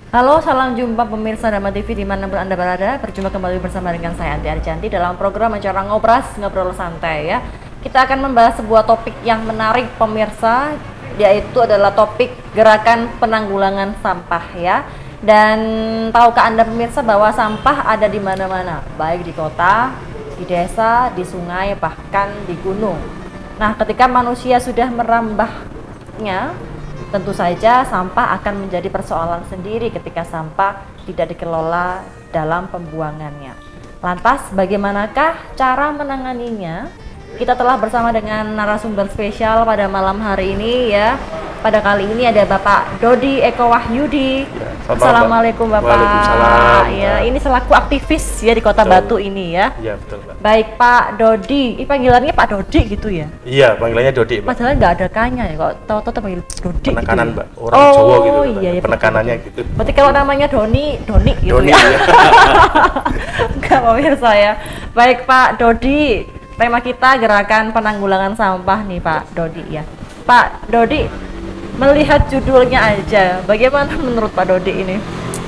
Halo, salam jumpa pemirsa Dharma TV dimanapun Anda berada. Berjumpa kembali bersama dengan saya Anti Arjanti dalam program Acara Ngobras Ngobrol Santai ya. Kita akan membahas sebuah topik yang menarik pemirsa, yaitu adalah topik gerakan penanggulangan sampah ya. Dan tahukah Anda pemirsa bahwa sampah ada di mana-mana, baik di kota, di desa, di sungai, bahkan di gunung. Nah, ketika manusia sudah merambahnya, tentu saja sampah akan menjadi persoalan sendiri ketika sampah tidak dikelola dalam pembuangannya. Lantas bagaimanakah cara menanganinya? Kita telah bersama dengan narasumber spesial pada malam hari ini ya. Pada kali ini ada Bapak Dodi Eko Wahyudi. Ya, Assalamualaikum Bapak. Waalaikumsalam. Ya, ini selaku aktivis ya di Kota Betul. Batu ini ya. Iya betul Mbak. Baik Pak Dodi, ini panggilannya Pak Dodi gitu ya? Iya panggilannya Dodi Mbak. Padahal nggak ada kanya ya, kok tahu-tahu panggil Dodi Penekanan gitu. Mbak, orang Jawa gitu. Oh iya, iya Penekanannya betul. gitu. Berarti kalau namanya Doni gitu Doni ya? ya. Enggak pemirsa ya. Baik Pak Dodi, tema kita gerakan penanggulangan sampah nih Pak Dodi ya. Pak Dodi, melihat judulnya aja, bagaimana menurut Pak Dodi ini?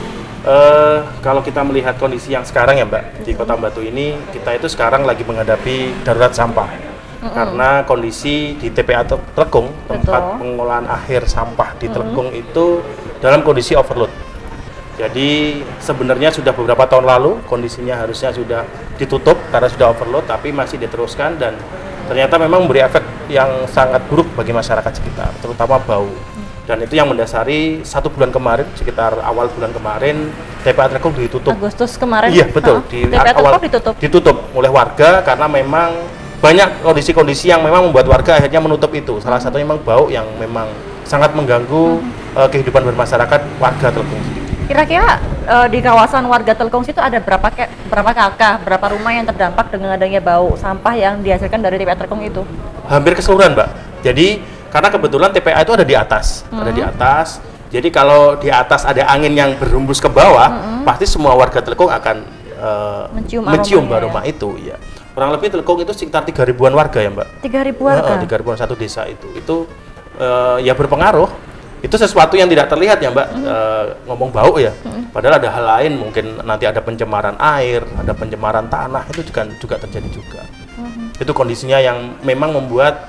Kalau kita melihat kondisi yang sekarang ya Mbak, di Kota Batu ini kita itu sekarang lagi menghadapi darurat sampah. Karena kondisi di TPA Telekung, tempat pengolahan akhir sampah di Telekung itu dalam kondisi overload. Jadi sebenarnya sudah beberapa tahun lalu kondisinya harusnya sudah ditutup karena sudah overload, tapi masih diteruskan dan ternyata memang memberi efek yang sangat buruk bagi masyarakat sekitar, terutama bau. Dan itu yang mendasari 1 bulan kemarin, sekitar awal bulan kemarin, TPA Telekung ditutup. Agustus kemarin? Iya betul, di TPA awal Telekung ditutup oleh warga karena memang banyak kondisi-kondisi yang memang membuat warga akhirnya menutup itu. Salah satunya memang bau yang memang sangat mengganggu kehidupan bermasyarakat warga Telekung sendiri. Kira-kira di kawasan warga Telekung situ ada berapa kakak, berapa rumah yang terdampak dengan adanya bau sampah yang dihasilkan dari TPA Telekung itu? Hampir keseluruhan Mbak. Jadi karena kebetulan TPA itu ada di atas, ada di atas. Jadi kalau di atas ada angin yang berhembus ke bawah, pasti semua warga Telekung akan mencium aroma itu. Ya. Kurang lebih Telekung itu sekitar 3.000-an warga ya Mbak. 3.000 warga? 3.000-an satu desa itu ya berpengaruh. Itu sesuatu yang tidak terlihat ya Mbak, ngomong bau ya. Padahal ada hal lain, mungkin nanti ada pencemaran air, ada pencemaran tanah, itu juga terjadi juga. Itu kondisinya yang memang membuat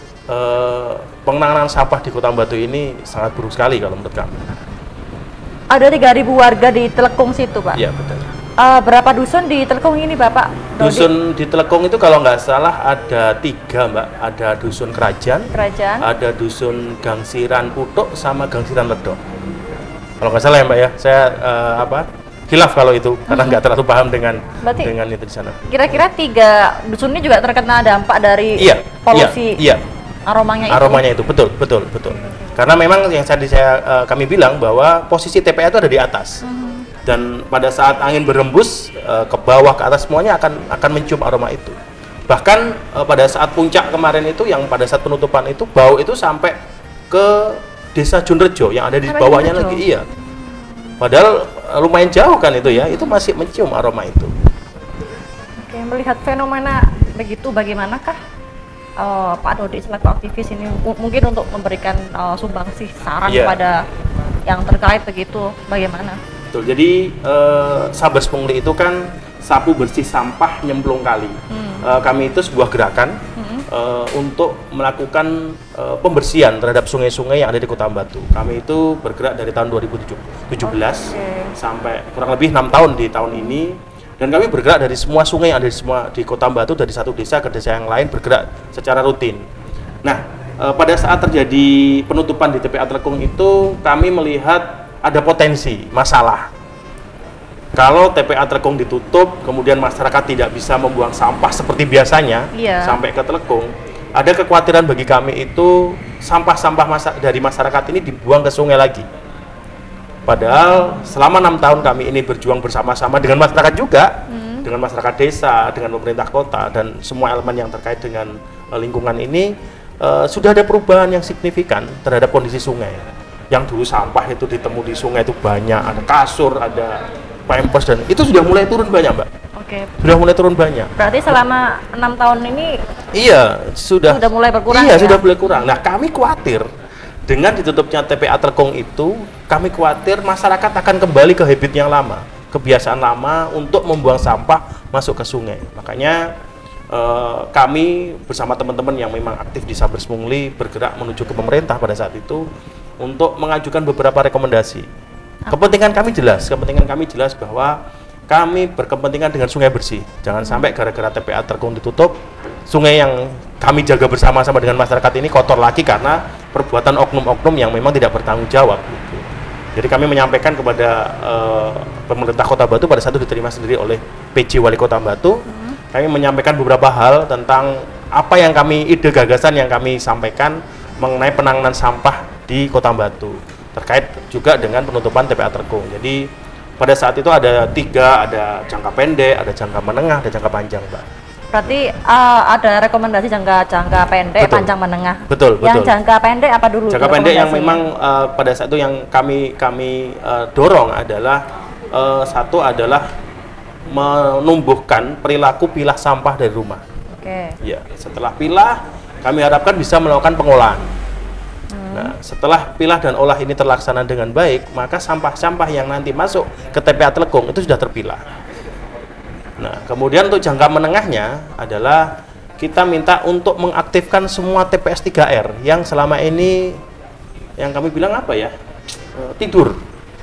penanganan sampah di Kota Batu ini sangat buruk sekali kalau menurut kami. Ada 3.000 warga di Telekung situ Pak? Iya betul. Berapa dusun di Telekung ini Bapak Dodi? Dusun di Telekung itu kalau nggak salah ada 3 Mbak. Ada dusun Kerajaan, ada dusun Gangsiran Utuk, sama Gangsiran Ledok. Kalau nggak salah ya Mbak ya, saya khilaf kalau itu karena nggak terlalu paham dengan itu di sana. Kira-kira 3 dusun ini juga terkena dampak dari polusi aromanya itu betul. Karena memang yang kami bilang bahwa posisi TPA itu ada di atas. Dan pada saat angin berembus ke bawah ke atas semuanya akan mencium aroma itu. Bahkan pada saat puncak kemarin itu yang pada saat penutupan itu bau itu sampai ke Desa Junrejo yang ada di bawahnya lagi. Iya. Padahal lumayan jauh kan itu ya, itu masih mencium aroma itu. Oke, melihat fenomena begitu bagaimanakah Pak Dodi selaku aktivis ini mungkin untuk memberikan sumbangsih saran kepada yang terkait begitu bagaimana? Betul. Jadi Sabers Pungli itu kan sapu bersih sampah nyemplung kali. Kami itu sebuah gerakan untuk melakukan pembersihan terhadap sungai-sungai yang ada di Kota Batu. Kami itu bergerak dari tahun 2017 sampai kurang lebih 6 tahun di tahun ini. Dan kami bergerak dari semua sungai yang ada di Kota Batu, dari satu desa ke desa yang lain, bergerak secara rutin. Nah, pada saat terjadi penutupan di TPA Telekung itu, kami melihat ada potensi masalah. Kalau TPA Telekung ditutup, kemudian masyarakat tidak bisa membuang sampah seperti biasanya sampai ke Telekung, ada kekhawatiran bagi kami itu sampah-sampah dari masyarakat ini dibuang ke sungai lagi. Padahal selama 6 tahun kami ini berjuang bersama-sama dengan masyarakat juga, dengan masyarakat desa, dengan pemerintah kota, dan semua elemen yang terkait dengan lingkungan ini, sudah ada perubahan yang signifikan terhadap kondisi sungai. Yang dulu sampah itu ditemu di sungai itu banyak, ada kasur, ada pampers, dan itu sudah mulai turun banyak Mbak. Sudah mulai turun banyak. Berarti selama 6 tahun ini sudah mulai berkurang. Sudah mulai kurang. Nah, kami khawatir dengan ditutupnya TPA Telukung itu, kami khawatir masyarakat akan kembali ke habit yang lama, kebiasaan lama untuk membuang sampah masuk ke sungai. Makanya kami bersama teman-teman yang memang aktif di Sabers Pungli bergerak menuju ke pemerintah pada saat itu untuk mengajukan beberapa rekomendasi. Kepentingan kami jelas bahwa kami berkepentingan dengan sungai bersih. Jangan sampai gara-gara TPA Telukung ditutup, sungai yang kami jaga bersama-sama dengan masyarakat ini kotor lagi karena perbuatan oknum-oknum yang memang tidak bertanggung jawab. Gitu. Jadi kami menyampaikan kepada pemerintah Kota Batu pada saat itu diterima sendiri oleh PJ Wali Kota Batu. Kami menyampaikan beberapa hal tentang apa yang ide gagasan yang kami sampaikan mengenai penanganan sampah di Kota Batu terkait juga dengan penutupan TPA Telukung. Jadi pada saat itu ada 3, ada jangka pendek, ada jangka menengah, ada jangka panjang, Mbak. Berarti ada rekomendasi jangka pendek, Betul. panjang, menengah. Betul. Yang jangka pendek apa dulu? Jangka pendek yang memang pada saat itu yang kami dorong adalah satu adalah menumbuhkan perilaku pilah sampah dari rumah. Oke. Ya, setelah pilah kami harapkan bisa melakukan pengolahan. Nah, setelah pilah dan olah ini terlaksana dengan baik, maka sampah-sampah yang nanti masuk ke TPA Telukung itu sudah terpilah. Nah, kemudian untuk jangka menengahnya adalah kita minta untuk mengaktifkan semua TPS 3R yang selama ini yang kami bilang apa ya? Tidur.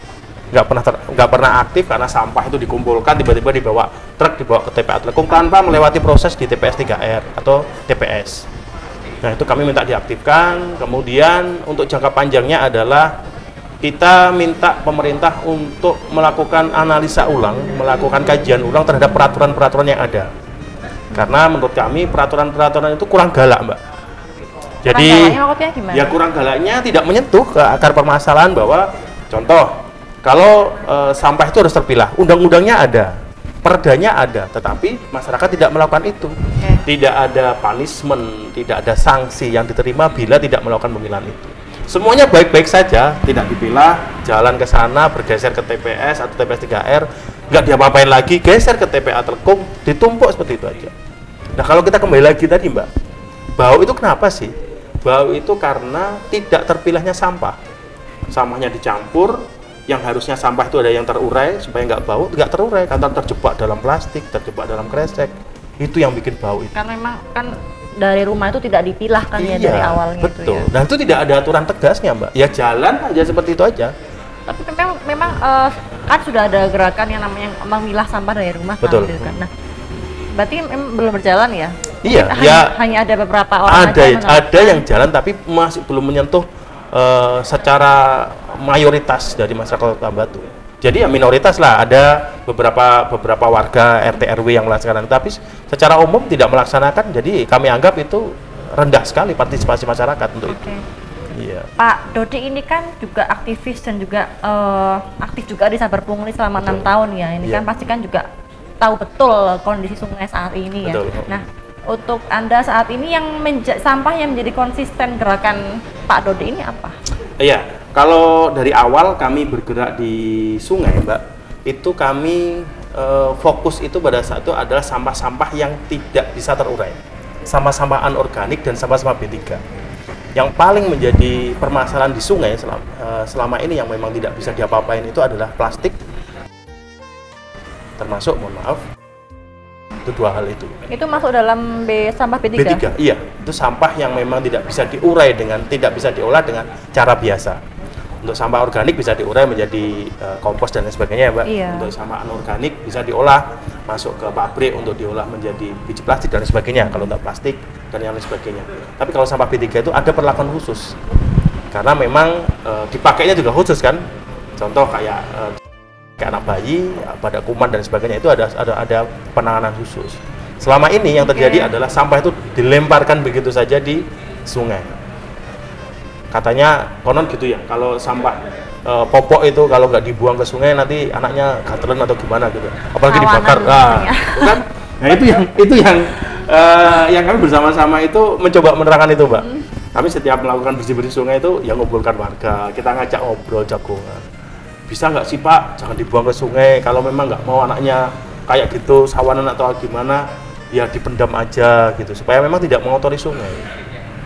Nggak pernah aktif karena sampah itu dikumpulkan tiba-tiba dibawa ke TPA Telukung tanpa melewati proses di TPS 3R atau TPS. Nah, itu kami minta diaktifkan. Kemudian untuk jangka panjangnya adalah kita minta pemerintah untuk melakukan analisa ulang, melakukan kajian ulang terhadap peraturan-peraturan yang ada. Karena menurut kami peraturan-peraturan itu kurang galak, Mbak. Jadi ya kurang galaknya tidak menyentuh ke akar permasalahan bahwa contoh kalau sampah itu harus terpilah, undang-undangnya ada, perdanya ada, tetapi masyarakat tidak melakukan itu. Tidak ada punishment, tidak ada sanksi yang diterima bila tidak melakukan pemilahan itu. Semuanya baik-baik saja, tidak dipilah, jalan ke sana, bergeser ke TPS atau TPS 3R, nggak diapa-apain lagi, geser ke TPA Telukung, ditumpuk seperti itu aja. Nah, kalau kita kembali lagi tadi, Mbak, bau itu kenapa sih? Bau itu karena tidak terpilahnya sampah. Sampahnya dicampur, yang harusnya sampah itu ada yang terurai supaya nggak bau, nggak terurai karena terjebak dalam plastik, terjebak dalam kresek, itu yang bikin bau itu. Karena memang kan dari rumah itu tidak dipilah kan ya dari awalnya. Betul. Itu ya. Dan itu tidak ada aturan tegasnya, Mbak. Ya jalan aja seperti itu aja. Tapi memang kan sudah ada gerakan yang namanya memilah sampah dari rumah. Betul. Kan. Nah, berarti belum berjalan ya? Iya. Hanya ada beberapa orang ada yang jalan tapi masih belum menyentuh secara mayoritas dari masyarakat Kota Batu. Jadi ya minoritas lah, ada beberapa warga RT RW yang melaksanakan, tapi secara umum tidak melaksanakan. Jadi kami anggap itu rendah sekali partisipasi masyarakat untuk itu. Iya. Pak Dodi ini kan juga aktivis dan juga aktif juga di Sabers Pungli selama 6 tahun ya. Ini kan pasti kan juga tahu betul kondisi sungai saat ini ya. Betul. Nah, untuk Anda saat ini yang sampah yang menjadi konsisten gerakan Pak Dodi ini apa? Iya, kalau dari awal kami bergerak di sungai, Mbak, itu kami fokus itu pada saat itu adalah sampah-sampah yang tidak bisa terurai, sampah-sampah anorganik dan sampah-sampah B3. Yang paling menjadi permasalahan di sungai selama ini yang memang tidak bisa diapa-apain itu adalah plastik, termasuk, mohon maaf, itu 2 hal itu. Itu masuk dalam sampah B3? B3, iya. Itu sampah yang memang tidak bisa diurai tidak bisa diolah dengan cara biasa. Untuk sampah organik bisa diurai menjadi kompos dan lain sebagainya ya, Mbak. Iya. Untuk sampah anorganik bisa diolah, masuk ke pabrik untuk diolah menjadi biji plastik dan lain sebagainya, kalau untuk plastik dan yang lain sebagainya. Tapi kalau sampah B3 itu ada perlakuan khusus. Karena memang dipakainya juga khusus kan. Contoh kayak anak bayi, pada kuman dan sebagainya itu ada penanganan khusus. Selama ini yang terjadi adalah sampah itu dilemparkan begitu saja di sungai. Katanya konon gitu ya, kalau sampah popok itu kalau nggak dibuang ke sungai nanti anaknya gatelan atau gimana gitu. Apalagi dibakar. Kan? Nah, itu yang kami bersama-sama itu mencoba menerangkan itu, Mbak. Kami setiap melakukan bersih-bersih sungai itu ya ngumpulkan warga, kita ngajak ngobrol jagongan. Bisa nggak sih, Pak, jangan dibuang ke sungai, kalau memang nggak mau anaknya kayak gitu, sawanan atau gimana, ya dipendam aja gitu, supaya memang tidak mengotori sungai.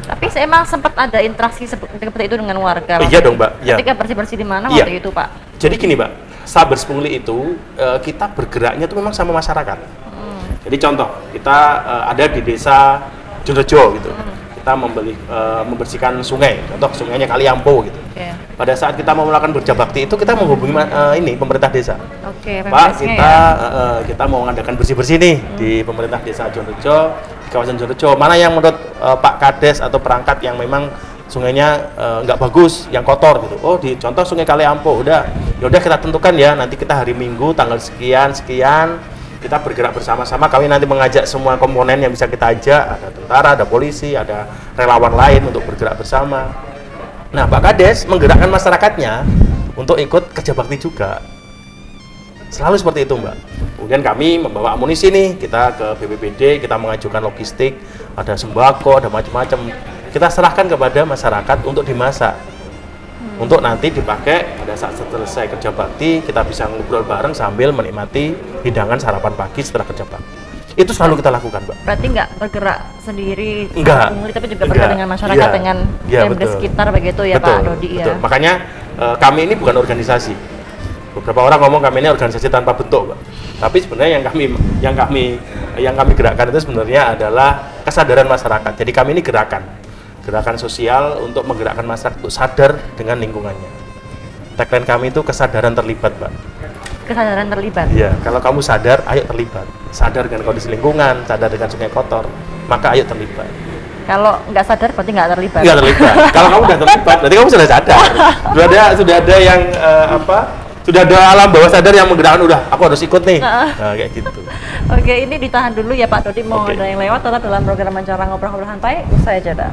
Tapi saya emang sempat ada interaksi seperti itu dengan warga. Iya dong, Mbak. Ketika bersih-bersih di mana Iya. waktu itu, Pak? Jadi gini, Mbak, Sabers Pungli itu kita bergeraknya itu memang sama masyarakat. Jadi contoh, kita ada di desa Jonrejo gitu. Kita membersihkan sungai, contoh sungainya Kaliampo gitu. Okay. Pada saat kita mau melakukan bakti itu kita menghubungi pemerintah desa. Oke, Pak, kita mau mengadakan bersih-bersih nih di pemerintah desa Jonrejo, di kawasan Jonrejo. Mana yang menurut Pak Kades atau perangkat yang memang sungainya nggak bagus, yang kotor gitu. Oh, di contoh Sungai Kaliampo, yaudah kita tentukan ya, nanti kita hari Minggu tanggal sekian kita bergerak bersama-sama. Kami nanti mengajak semua komponen yang bisa kita ajak, ada tentara, ada polisi, ada relawan lain untuk bergerak bersama. Nah, Pak Kades menggerakkan masyarakatnya untuk ikut kerja bakti juga. Selalu seperti itu, Mbak. Kemudian kami membawa amunisi nih, kita ke BPBD, kita mengajukan logistik, ada sembako, ada macam-macam. Kita serahkan kepada masyarakat untuk dimasak. Untuk nanti dipakai pada saat selesai kerja bakti, kita bisa ngobrol bareng sambil menikmati hidangan sarapan pagi setelah kerja bakti. Itu selalu kita lakukan, Mbak. Berarti nggak bergerak sendiri, enggak, tapi juga bergerak dengan masyarakat, dengan yang di sekitar begitu ya, betul, Pak Dodi ya. Makanya kami ini bukan organisasi. Beberapa orang ngomong kami ini organisasi tanpa bentuk, Mbak. Tapi sebenarnya yang kami gerakkan itu sebenarnya adalah kesadaran masyarakat. Jadi kami ini gerakan sosial untuk menggerakkan masyarakat untuk sadar dengan lingkungannya. Tagline kami itu kesadaran terlibat, Mbak. Kesadaran terlibat? Iya, kalau kamu sadar, ayo terlibat. Sadar dengan kondisi lingkungan, sadar dengan sungai kotor, maka ayo terlibat. Kalau nggak sadar, berarti nggak terlibat? Nggak terlibat. Kalau kamu udah terlibat, berarti kamu sudah sadar. Sudah ada yang sudah ada alam bawah sadar yang menggerakkan, udah, aku harus ikut nih. Nah, kayak gitu. Oke, ini ditahan dulu ya Pak Dodi, mau ada yang lewat, tetap dalam program Acara Ngobrol Santai, usai jeda.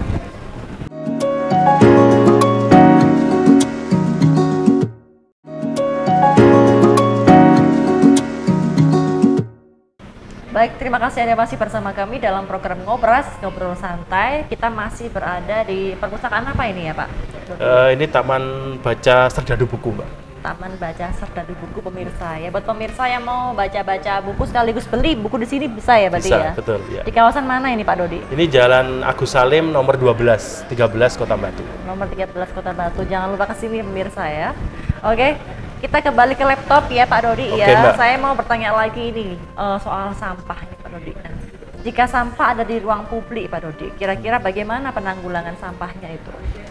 Baik, terima kasih Anda masih bersama kami dalam program Ngobrol Santai. Kita masih berada di perpustakaan apa ini ya Pak? Ini Taman Baca Serdadu Buku, Mbak. Taman Baca Serdadu Buku, pemirsa ya. Buat pemirsa yang mau baca-baca buku sekaligus beli buku di sini bisa ya berarti ya? Betul ya. Di kawasan mana ini Pak Dodi? Ini Jalan Agus Salim nomor 13 Kota Batu. Nomor 13 Kota Batu. Jangan lupa kesini pemirsa ya. Oke. Kita kembali ke laptop ya Pak Dodi ya. Mbak. Saya mau bertanya lagi nih soal sampah nih Pak Dodi. Nah, jika sampah ada di ruang publik Pak Dodi, kira-kira bagaimana penanggulangan sampahnya itu?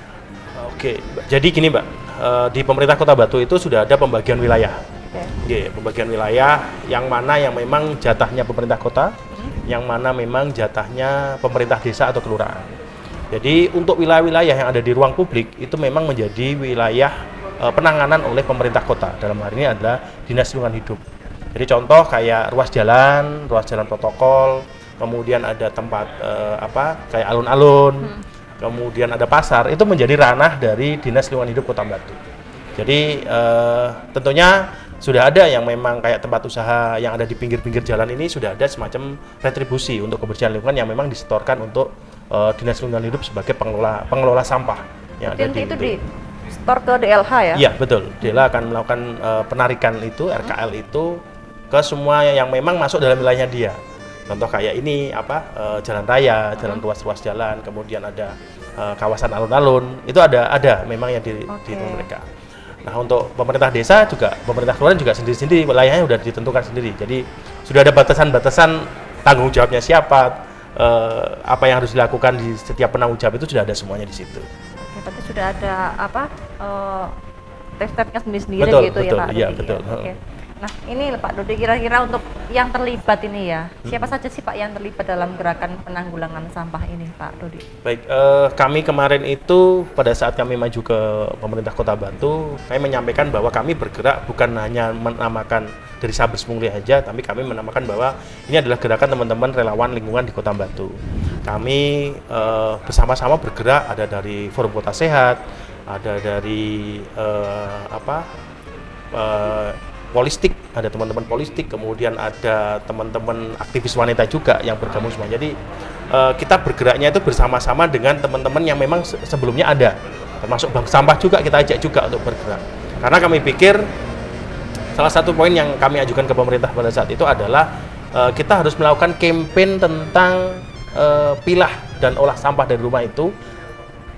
Oke, jadi gini Mbak, di pemerintah Kota Batu itu sudah ada pembagian wilayah. Pembagian wilayah yang mana yang memang jatahnya pemerintah kota, yang mana memang jatahnya pemerintah desa atau kelurahan. Jadi untuk wilayah-wilayah yang ada di ruang publik itu memang menjadi wilayah penanganan oleh pemerintah kota, dalam hal ini adalah Dinas Lingkungan Hidup. Jadi contoh kayak ruas jalan protokol, kemudian ada tempat kayak alun-alun, kemudian ada pasar, itu menjadi ranah dari Dinas Lingkungan Hidup Kota Batu. Jadi tentunya sudah ada yang memang kayak tempat usaha yang ada di pinggir-pinggir jalan ini sudah ada semacam retribusi untuk kebersihan lingkungan yang memang disetorkan untuk Dinas Lingkungan Hidup sebagai pengelola sampah yang ada di setor ke DLH ya? Iya betul, DLH akan melakukan penarikan itu, RKL itu ke semua yang memang masuk dalam wilayahnya dia. Contoh kayak ini jalan raya, jalan ruas jalan, kemudian ada kawasan alun-alun, itu ada memang yang dihitung mereka. Nah untuk pemerintah desa juga, pemerintah kelurahan juga sendiri-sendiri wilayahnya sudah ditentukan sendiri. Jadi sudah ada batasan-batasan tanggung jawabnya siapa, apa yang harus dilakukan di setiap penanggung jawab itu sudah ada semuanya di situ. Tapi sudah ada step-stepnya sendiri-sendiri gitu ya Pak Dodi? Iya betul. Oke. Nah ini Pak Dodi, kira-kira untuk yang terlibat ini ya, siapa saja sih Pak yang terlibat dalam gerakan penanggulangan sampah ini Pak Dodi? Baik, kami kemarin itu pada saat kami maju ke pemerintah Kota Batu, kami menyampaikan bahwa kami bergerak bukan hanya menamakan dari Sabers Pungli aja, tapi kami menamakan bahwa ini adalah gerakan teman-teman relawan lingkungan di Kota Batu. Kami bersama-sama bergerak, ada dari Forum Kota Sehat, ada dari Polistik, ada teman-teman Polistik, kemudian ada teman-teman aktivis wanita juga yang bergabung semua. Jadi kita bergeraknya itu bersama-sama dengan teman-teman yang memang sebelumnya ada, termasuk bank sampah juga kita ajak juga untuk bergerak. Karena kami pikir salah satu poin yang kami ajukan ke pemerintah pada saat itu adalah kita harus melakukan campaign tentang pilah dan olah sampah dari rumah itu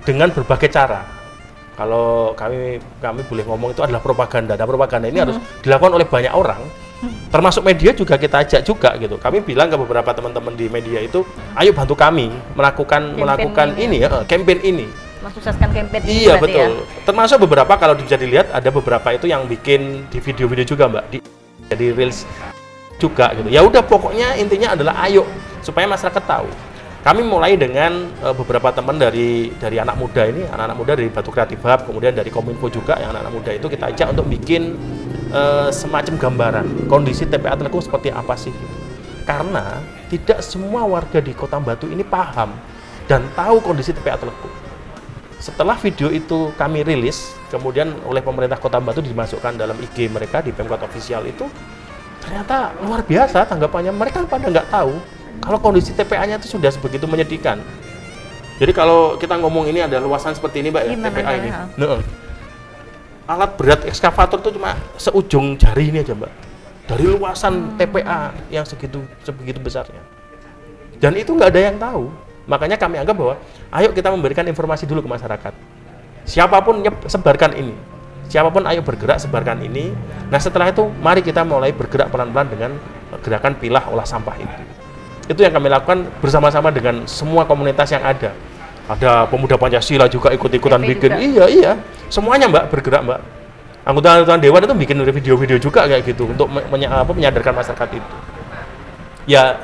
dengan berbagai cara. Kalau kami boleh ngomong itu adalah propaganda. Nah, propaganda ini harus dilakukan oleh banyak orang, termasuk media juga kita ajak juga gitu. Kami bilang ke beberapa teman-teman di media itu, ayo bantu kami melakukan ini ya, campaign ini. Mensukseskan campaign ini. Iya betul. Ya? Termasuk beberapa kalau bisa dilihat ada beberapa itu yang bikin di video-video juga Mbak, jadi reels juga gitu. Ya udah pokoknya intinya adalah ayo supaya masyarakat tahu. Kami mulai dengan beberapa teman dari anak muda ini, anak-anak muda dari Batu Kreatif Hub, kemudian dari Kominfo juga yang anak-anak muda itu kita ajak untuk bikin semacam gambaran kondisi TPA Telekung seperti apa sih. Karena tidak semua warga di Kota Batu ini paham dan tahu kondisi TPA Telekung. Setelah video itu kami rilis, kemudian oleh pemerintah Kota Batu dimasukkan dalam IG mereka di Pemkot Official itu, ternyata luar biasa tanggapannya. Mereka pada nggak tahu kalau kondisi TPA-nya itu sudah sebegitu menyedihkan. Jadi kalau kita ngomong ini ada luasan seperti ini Mbak ya, TPA ini. Nah, alat berat ekskavator itu cuma seujung jari ini aja Mbak. Dari luasan TPA yang sebegitu besarnya. Dan itu nggak ada yang tahu. Makanya kami anggap bahwa ayo kita memberikan informasi dulu ke masyarakat. Siapapun sebarkan ini. Siapapun ayo bergerak sebarkan ini. Nah setelah itu mari kita mulai bergerak pelan-pelan dengan gerakan pilah olah sampah itu. Itu yang kami lakukan bersama-sama dengan semua komunitas yang ada. Ada pemuda Pancasila juga ikut-ikutan bikin. Juga. Iya. Semuanya Mbak bergerak Mbak. Anggota-anggota dewan itu bikin video-video juga kayak gitu untuk menyadarkan masyarakat itu. Ya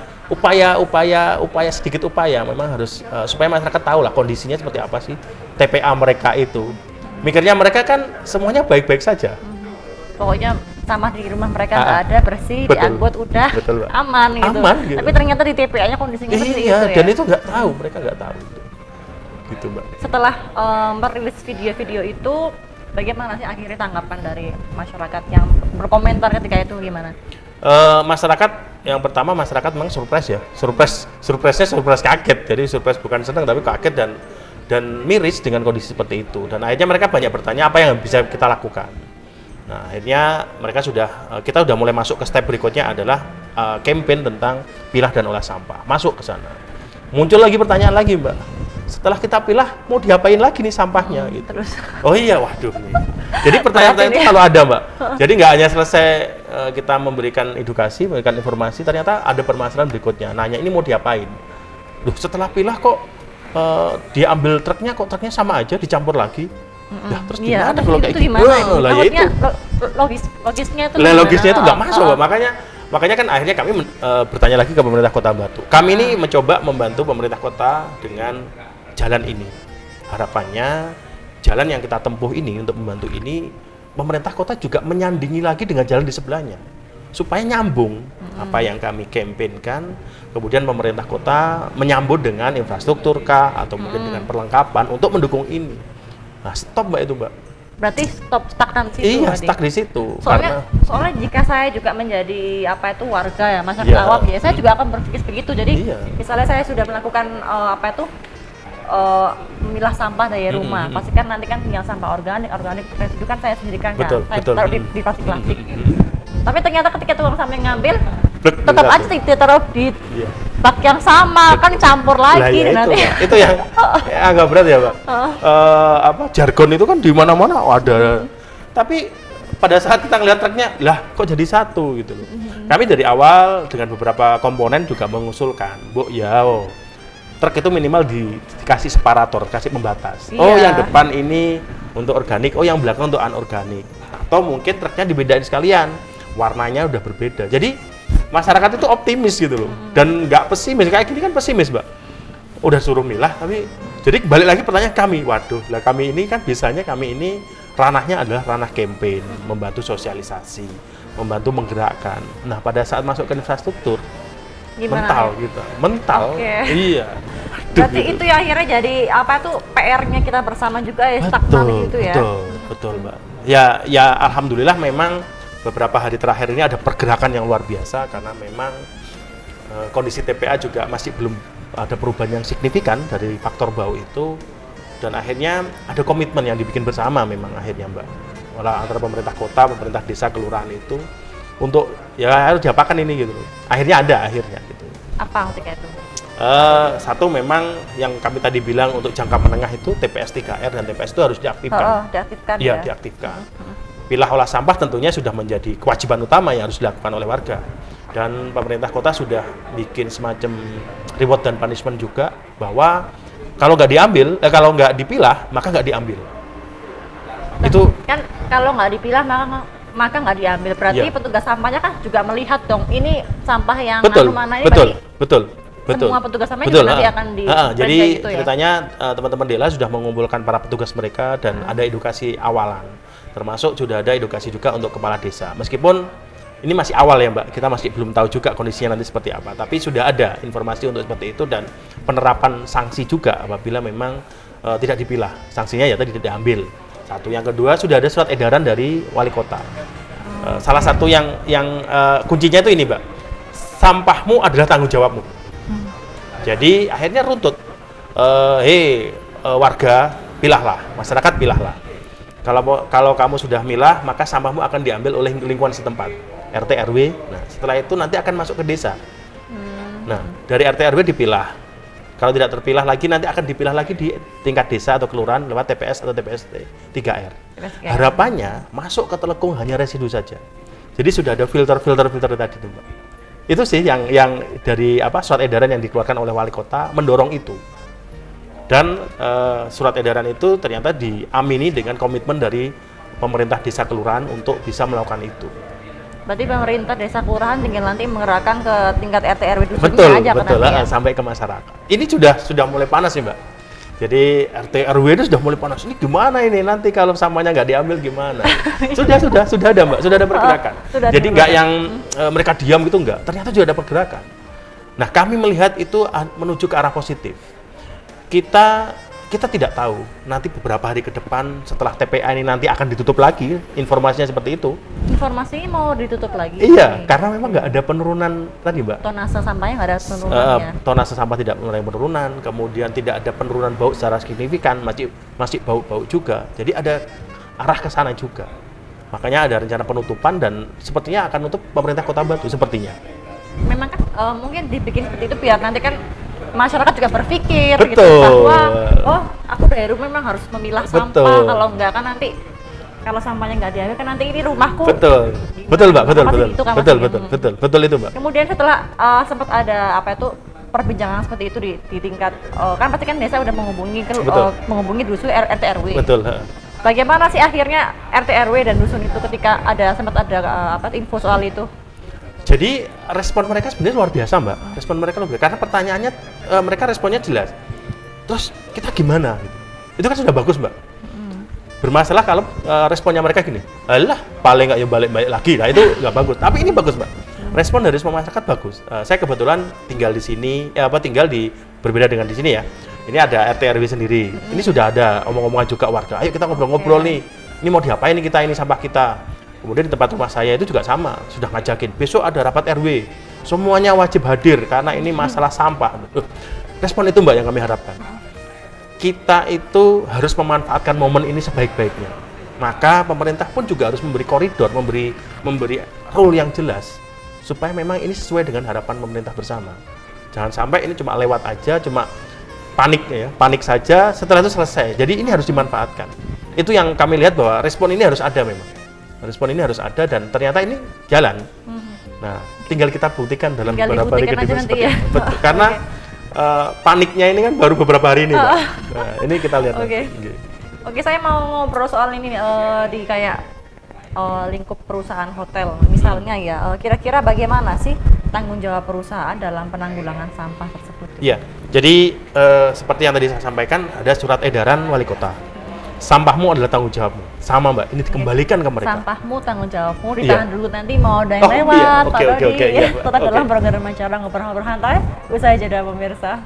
upaya sedikit upaya memang harus supaya masyarakat tahu lah kondisinya seperti apa sih TPA mereka itu. Mikirnya mereka kan semuanya baik-baik saja. Pokoknya sampah di rumah mereka nggak ada, bersih, diangkut udah aman gitu. Gitu. Tapi ternyata di TPA-nya kondisinya seperti itu ya. Dan itu nggak tahu, mereka nggak tahu. Gitu Mbak. Setelah merilis video-video itu, bagaimana sih akhirnya tanggapan dari masyarakat yang berkomentar ketika itu gimana? Masyarakat yang pertama memang surprise ya, surprise-nya surprise kaget. Jadi surprise bukan senang tapi kaget dan miris dengan kondisi seperti itu. Dan akhirnya mereka banyak bertanya apa yang bisa kita lakukan. Nah, akhirnya kita sudah mulai masuk ke step berikutnya adalah campaign tentang pilah dan olah sampah. Masuk ke sana. Muncul lagi pertanyaan lagi, Mbak. Setelah kita pilah, mau diapain lagi nih sampahnya gitu. Terus. Oh iya, waduh nih. Jadi pertanyaan-pertanyaan itu kalau ada, Mbak. Jadi nggak hanya selesai kita memberikan edukasi, memberikan informasi, ternyata ada permasalahan berikutnya. Nanya ini mau diapain? Loh, setelah pilah kok dia ambil truknya, kok truknya sama aja dicampur lagi? Nah, terus gimana kalau kayak gitu? Lah ya itu. Logisnya itu. Logisnya itu nggak masuk, Mbak. Makanya kan akhirnya kami bertanya lagi ke pemerintah Kota Batu. Kami ini mencoba membantu pemerintah kota dengan jalan ini. Harapannya jalan yang kita tempuh ini untuk membantu ini, pemerintah kota juga menyandingi lagi dengan jalan di sebelahnya supaya nyambung apa yang kami kampanyekan. Kemudian pemerintah kota menyambut dengan infrastruktur kah atau mungkin dengan perlengkapan untuk mendukung ini. Nah, stop Mbak itu Mbak. Berarti stagnan di situ. Iya, stuck di situ. Soalnya jika saya juga menjadi warga ya, masyarakat awam ya, saya juga akan berpikir begitu. Jadi misalnya saya sudah melakukan memilah sampah dari rumah, pasti kan nanti kan tinggal sampah organik residu kan saya sendirikan kan, saya taruh di plastik. Tapi ternyata ketika tukang sampah ngambil, tetap aja ditaruh di bak yang sama, kan campur lagi ya nanti. Itu yang agak berat ya, Pak. Jargon itu kan di mana-mana ada. Tapi pada saat kita ngeliat truknya, lah kok jadi satu gitu loh. Kami dari awal dengan beberapa komponen juga mengusulkan, truk itu minimal dikasih separator, kasih pembatas. Iya. Oh, yang depan ini untuk organik, oh yang belakang untuk anorganik. Atau mungkin truknya dibedain sekalian, warnanya udah berbeda. Jadi masyarakat itu optimis gitu loh, dan nggak pesimis. Kayak gini kan pesimis, Mbak. Udah suruh milah, tapi jadi balik lagi pertanyaan kami, waduh, lah kami ini kan biasanya ranahnya adalah ranah campaign, membantu sosialisasi, membantu menggerakkan. Nah, pada saat masuk ke infrastruktur, mental, iya. Berarti gitu. Itu ya akhirnya jadi PR-nya kita bersama juga ya, stagnan itu ya. Betul, Mbak. Ya, alhamdulillah memang beberapa hari terakhir ini ada pergerakan yang luar biasa karena memang kondisi TPA juga masih belum ada perubahan yang signifikan dari faktor bau itu, dan akhirnya ada komitmen yang dibikin bersama memang akhirnya Mbak, antara pemerintah kota, pemerintah desa, kelurahan itu untuk harus diapakan ini gitu. Akhirnya gitu. Apa ketika itu? Satu memang yang kami tadi bilang untuk jangka menengah itu TPS 3R dan TPS itu harus diaktifkan. Diaktifkan Iya, ya. diaktifkan. Pilah olah sampah tentunya sudah menjadi kewajiban utama yang harus dilakukan oleh warga. Dan pemerintah kota sudah bikin semacam reward dan punishment juga bahwa kalau nggak diambil, kalau nggak dipilah maka nggak diambil. Nah, Itu kan kalau nggak dipilah maka nggak diambil. Berarti Iya. petugas sampahnya kan juga melihat dong ini sampah yang betul, mana ini betul, berarti betul. Betul. semua petugas sampahnya Betul, juga nanti akan di jadi gitu ya? ceritanya teman-teman Dela sudah mengumpulkan para petugas mereka dan ada edukasi awalan, termasuk sudah ada edukasi juga untuk kepala desa. Meskipun ini masih awal ya Mbak, kita masih belum tahu juga kondisinya nanti seperti apa. Tapi sudah ada informasi untuk seperti itu dan penerapan sanksi juga apabila memang tidak dipilah. Sanksinya ya tadi tidak diambil. Satu, yang kedua sudah ada surat edaran dari wali kota. Salah satu yang kuncinya itu ini Mbak, sampahmu adalah tanggung jawabmu. Jadi akhirnya runtut, warga pilahlah, masyarakat pilahlah. Kalau kamu sudah milah, maka sampahmu akan diambil oleh lingkungan setempat, RT RW. Nah setelah itu nanti akan masuk ke desa. Nah dari RT RW dipilah. Kalau tidak terpilah lagi, nanti akan dipilah lagi di tingkat desa atau kelurahan lewat TPS atau TPS 3R. Harapannya masuk ke telekung hanya residu saja. Jadi sudah ada filter tadi tuh Mbak. Itu sih yang dari surat edaran yang dikeluarkan oleh wali kota mendorong itu. Dan surat edaran itu ternyata diamini dengan komitmen dari pemerintah desa kelurahan untuk bisa melakukan itu. Berarti pemerintah desa kelurahan tinggal nanti mengerahkan ke tingkat RT RW dusunnya aja betul, nanti ya? sampai ke masyarakat. Ini sudah mulai panas nih Mbak. Jadi RT RW itu sudah mulai panas. Ini gimana ini nanti kalau sampahnya nggak diambil gimana? sudah ada Mbak, sudah ada pergerakan. Jadi nggak yang mereka diam gitu nggak. Ternyata juga ada pergerakan. Nah kami melihat itu menuju ke arah positif. Kita tidak tahu nanti beberapa hari ke depan setelah TPA ini nanti akan ditutup lagi, informasinya seperti itu. Informasinya mau ditutup lagi? Iya, karena memang nggak ada penurunan tadi Mbak. Tonase sampahnya nggak ada penurunannya? Tonase sampah tidak mulai penurunan, kemudian tidak ada penurunan bau secara signifikan, masih bau-bau juga. Jadi ada arah ke sana juga. Makanya ada rencana penutupan dan sepertinya akan nutup pemerintah Kota Batu sepertinya. Memang kan mungkin dibikin seperti itu biar nanti kan masyarakat juga berpikir Betul. gitu bahwa aku dari rumah memang harus memilah sampah, kalau enggak kan nanti kalau sampahnya nggak diambil kan nanti ini rumahku. Betul Mbak, betul itu Mbak. Kemudian setelah sempat ada perbincangan seperti itu di tingkat kan pasti kan desa udah menghubungi dusun RT RW. Betul. Bagaimana sih akhirnya RT RW dan dusun itu ketika sempat ada info soal itu? Jadi respon mereka sebenarnya luar biasa Mbak. Respon mereka luar biasa karena pertanyaannya mereka responnya jelas. Terus kita gimana? Itu kan sudah bagus Mbak. Bermasalah kalau responnya mereka gini, alah paling nggak ya balik lagi. Nah itu nggak bagus. Tapi ini bagus Mbak. Respon dari semua masyarakat bagus. Saya kebetulan tinggal di sini, berbeda dengan di sini ya. Ini ada RT RW sendiri. Ini sudah ada omong-omongan juga warga. Ayo kita ngobrol-ngobrol nih. Ini mau diapain nih kita ini sampah kita? Kemudian di tempat rumah saya itu juga sama, sudah ngajakin, besok ada rapat RW, semuanya wajib hadir karena ini masalah sampah. Respon itu Mbak yang kami harapkan. Kita itu harus memanfaatkan momen ini sebaik-baiknya. Maka pemerintah pun juga harus memberi koridor, memberi rule yang jelas, supaya memang ini sesuai dengan harapan pemerintah bersama. Jangan sampai ini cuma lewat aja, cuma panik saja, setelah itu selesai. Jadi ini harus dimanfaatkan. Itu yang kami lihat bahwa respon ini harus ada memang. Respon ini harus ada dan ternyata ini jalan. Nah, tinggal kita buktikan dalam beberapa hari ke depan seperti betul. Karena paniknya ini kan baru beberapa hari ini, Pak. Nah, ini kita lihat. Oke, saya mau ngobrol soal ini di kayak lingkup perusahaan hotel. Misalnya ya, kira-kira bagaimana sih tanggung jawab perusahaan dalam penanggulangan sampah tersebut? Iya. Jadi seperti yang tadi saya sampaikan, ada surat edaran wali kota. Sampahmu adalah tanggung jawabmu. Sama Mbak, ini dikembalikan ke mereka. Sampahmu tanggung jawabmu, ditahan dulu nanti mau ada yang lewat. Tetap dalam program acara ngobrol-ngobrol santai. Usai jeda pemirsa.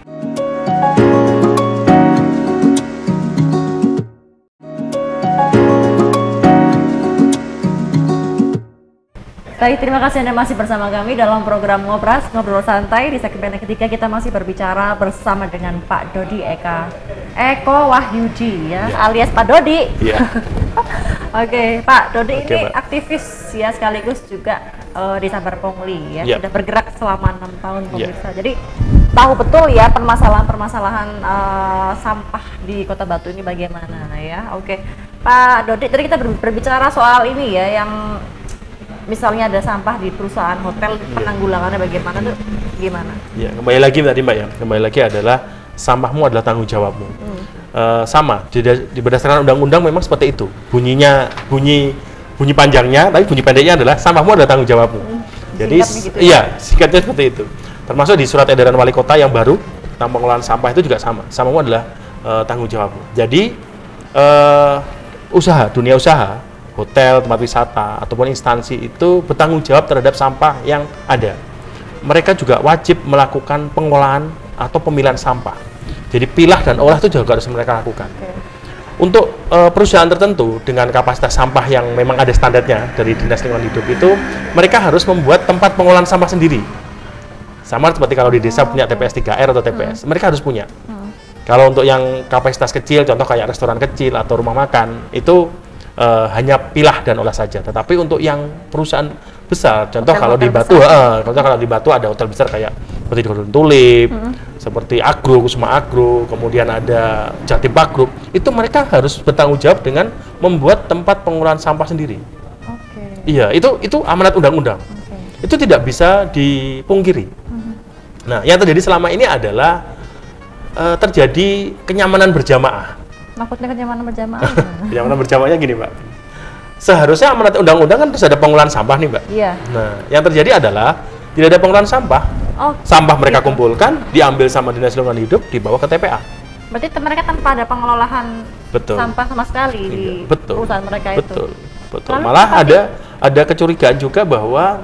Baik, terima kasih Anda masih bersama kami dalam program Ngobras, Ngobrol Santai. Di segmen ketiga kita masih berbicara bersama dengan Pak Dodi Eko Wahyudi alias Pak Dodi. Oke, Pak Dodi ini Mbak. Aktivis ya sekaligus juga di Sabar Pungli sudah bergerak selama 6 tahun pemirsa. Jadi tahu betul ya permasalahan-permasalahan sampah di Kota Batu ini bagaimana ya. Oke, Pak Dodi, tadi kita berbicara soal ini ya, yang misalnya ada sampah di perusahaan hotel, penanggulangannya bagaimana tuh, gimana? Ya, kembali lagi tadi Mbak ya, kembali lagi adalah sampahmu adalah tanggung jawabmu. Sama, di berdasarkan undang-undang memang seperti itu. Bunyi panjangnya, tapi bunyi pendeknya adalah sampahmu adalah tanggung jawabmu. Jadi, gitu iya, singkatnya seperti itu. Termasuk di surat edaran wali kota yang baru tentang pengelolaan sampah itu juga sama. Sampahmu adalah tanggung jawabmu. Jadi, dunia usaha, hotel, tempat wisata, ataupun instansi itu bertanggung jawab terhadap sampah yang ada. Mereka juga wajib melakukan pengolahan atau pemilihan sampah. Jadi pilah dan olah itu juga harus mereka lakukan. Untuk perusahaan tertentu dengan kapasitas sampah yang memang ada standarnya dari Dinas Lingkungan Hidup itu, mereka harus membuat tempat pengolahan sampah sendiri. Sama seperti kalau di desa punya TPS 3R atau TPS, mereka harus punya. Kalau untuk yang kapasitas kecil, contoh kayak restoran kecil atau rumah makan, itu hanya pilah dan olah saja. Tetapi untuk yang perusahaan besar, contoh kalau di Batu, kalau di Batu ada hotel besar kayak seperti di Golden Tulip, seperti Agro, Kusuma Agro, kemudian ada Jatimpak Group, itu mereka harus bertanggung jawab dengan membuat tempat pengolahan sampah sendiri. Iya, itu amanat undang-undang. Itu tidak bisa dipungkiri. Nah, yang terjadi selama ini adalah terjadi kenyamanan berjamaah. Maksudnya kenyamanan berjamaah? Kenyamanan berjamaahnya gini, Mbak. Seharusnya amanat undang-undang kan terus ada pengolahan sampah nih, Mbak. Iya. Nah, yang terjadi adalah tidak ada pengolahan sampah. Sampah mereka kumpulkan, diambil sama Dinas Lingkungan Hidup, dibawa ke TPA. Berarti mereka tanpa ada pengelolaan sampah sama sekali di perusahaan mereka itu. Betul. Malah ada kecurigaan juga bahwa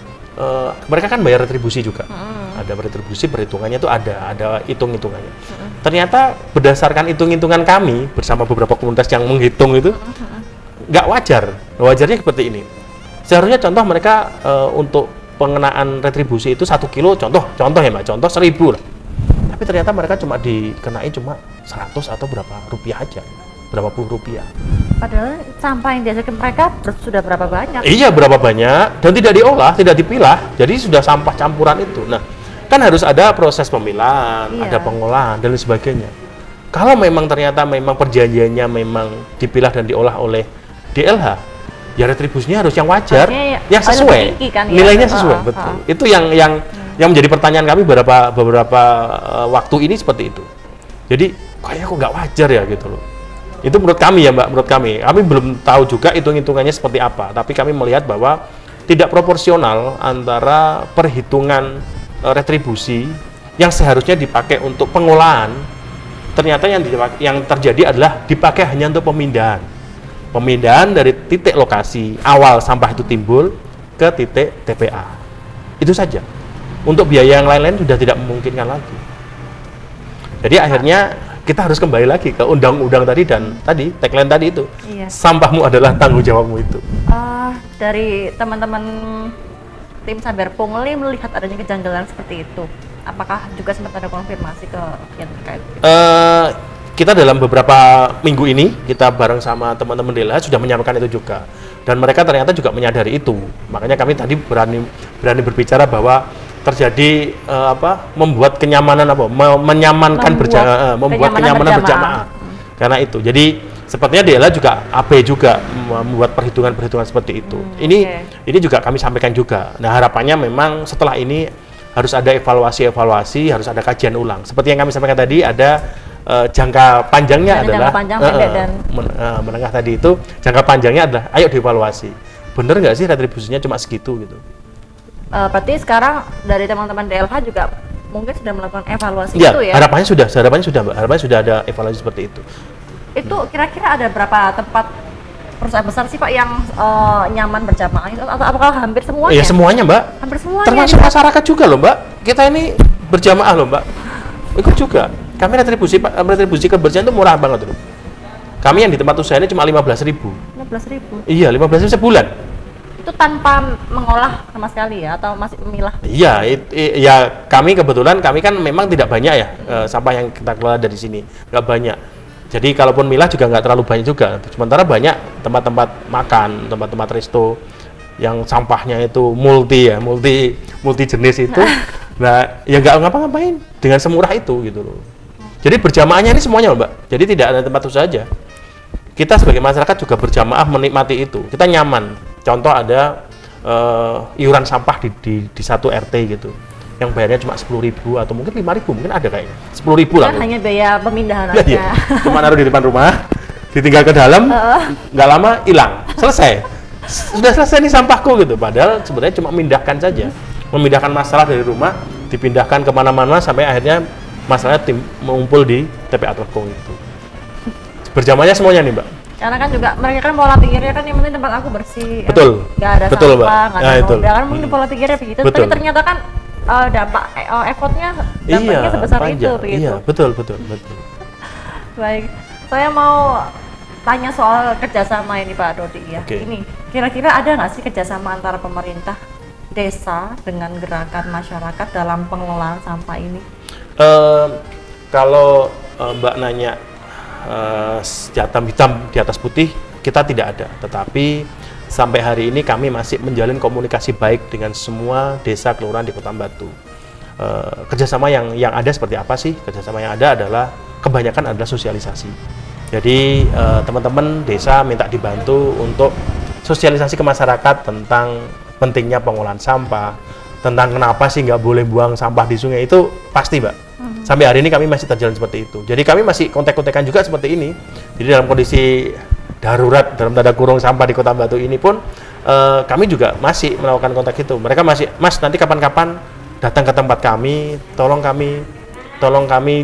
mereka kan bayar retribusi juga. Ada retribusi, perhitungannya itu ada hitung-hitungannya. Ternyata berdasarkan hitung-hitungan kami bersama beberapa komunitas yang menghitung itu nggak wajar. Wajarnya seperti ini. Seharusnya contoh mereka untuk pengenaan retribusi itu 1 kilo, contoh ya Mbak, contoh 1.000 lah. Tapi ternyata mereka cuma dikenain cuma 100 atau berapa rupiah aja, berapa puluh rupiah. Padahal sampah yang dihasilkan mereka sudah berapa banyak? Iya, berapa banyak, dan tidak diolah, tidak dipilah, jadi sudah sampah campuran itu. Nah, kan harus ada proses pemilahan, ada pengolahan dan lain sebagainya. Kalau memang ternyata memang perjanjiannya memang dipilah dan diolah oleh DLH, ya retribusinya harus yang wajar, yang sesuai, kan, nilainya sesuai, betul. Itu yang menjadi pertanyaan kami beberapa waktu ini seperti itu. Jadi kayaknya kok nggak wajar ya gitu loh. Itu menurut kami ya Mbak, menurut kami belum tahu juga hitung-hitungannya seperti apa. Tapi kami melihat bahwa tidak proporsional antara perhitungan retribusi yang seharusnya dipakai untuk pengolahan, ternyata yang terjadi adalah dipakai hanya untuk pemindahan dari titik lokasi awal sampah itu timbul ke titik TPA. Itu saja. Untuk biaya yang lain-lain sudah tidak memungkinkan lagi. Jadi akhirnya kita harus kembali lagi ke undang-undang tadi dan tagline tadi itu. Iya. Sampahmu adalah tanggung jawabmu itu. Dari teman-teman tim Sabar Pungli melihat adanya kejanggalan seperti itu, apakah juga sempat ada konfirmasi ke yang terkait? Kita dalam beberapa minggu ini kita bareng sama teman-teman DLH sudah menyampaikan itu juga, dan mereka ternyata juga menyadari itu. Makanya kami tadi berani berbicara bahwa terjadi membuat kenyamanan menyamankan membuat kenyamanan berjamaah. Karena itu. Jadi sepertinya DLH juga AB juga membuat perhitungan-perhitungan seperti itu. Ini juga kami sampaikan juga. Nah, harapannya memang setelah ini harus ada evaluasi, harus ada kajian ulang. Seperti yang kami sampaikan tadi, ada jangka panjangnya adalah menengah tadi itu, jangka panjangnya adalah ayo dievaluasi. Bener nggak sih retribusinya cuma segitu gitu? Berarti sekarang dari teman-teman DLH juga mungkin sudah melakukan evaluasi itu ya? Harapannya sudah Mbak. Harapannya sudah ada evaluasi seperti itu. Itu kira-kira ada berapa tempat perusahaan besar sih Pak yang nyaman berjamaah itu, atau apakah hampir semuanya? Iya, semuanya Mbak. Hampir semuanya. Termasuk masyarakat juga loh Mbak. Kita ini berjamaah loh Mbak. Ikut juga. Kami retribusi kebersihan itu murah banget loh. Kami yang di tempat usaha ini cuma 15.000. 15.000? Iya, 15.000 sebulan. Itu tanpa mengolah sama sekali ya, atau masih memilah? Iya, ya kami kebetulan kan memang tidak banyak ya sampah yang kita kelola dari sini, nggak banyak. Jadi kalaupun milah juga nggak terlalu banyak juga. Sementara banyak tempat-tempat makan, tempat-tempat resto yang sampahnya itu multi jenis itu Nah, ya nggak ngapa-ngapain dengan semurah itu gitu loh. Jadi berjamaahnya ini semuanya loh, Mbak. Jadi tidak ada tempat itu saja. Kita sebagai masyarakat juga berjamaah menikmati itu. Kita nyaman. Contoh ada iuran sampah di satu RT gitu. Yang bayarnya cuma 10.000 atau mungkin 5.000, mungkin ada kayaknya. 10.000 lah. Hanya biaya pemindahan aja. Iya. Cuma naruh di depan rumah, ditinggal ke dalam, nggak lama hilang. Selesai. Sudah selesai nih sampahku gitu. Padahal sebenarnya cuma memindahkan saja. Memindahkan masalah dari rumah, dipindahkan kemana-mana sampai akhirnya masalahnya mengumpul di TPA Telkom itu. Berjamaahnya semuanya nih, Mbak. Karena kan juga mereka kan pola pikirnya kan yang penting tempat aku bersih. Betul. Nggak ada betul, sampah, nggak ada noda. Kan mungkin pola pikirnya begitu. Betul. Tapi ternyata kan dampak effortnya dampaknya sebesar itu begitu. Iya, betul. Baik, saya mau tanya soal kerjasama ini Pak Dodi ya. Ini kira-kira ada nggak sih kerjasama antara pemerintah desa dengan gerakan masyarakat dalam pengelolaan sampah ini? Kalau Mbak nanya senjata hitam di atas putih, kita tidak ada. Tetapi sampai hari ini kami masih menjalin komunikasi baik dengan semua desa kelurahan di Kota Batu. Kerjasama yang ada seperti apa sih? Kerjasama yang ada adalah kebanyakan adalah sosialisasi. Jadi teman-teman desa minta dibantu untuk sosialisasi ke masyarakat tentang pentingnya pengolahan sampah, tentang kenapa sih nggak boleh buang sampah di sungai, itu pasti, Mbak. Sampai hari ini kami masih terjalan seperti itu. Jadi kami masih kontak-kontakan juga seperti ini. Jadi dalam kondisi darurat dalam tanda kurung sampah di Kota Batu ini pun kami juga masih melakukan kontak itu. Mereka masih, Mas, nanti kapan-kapan datang ke tempat kami, tolong kami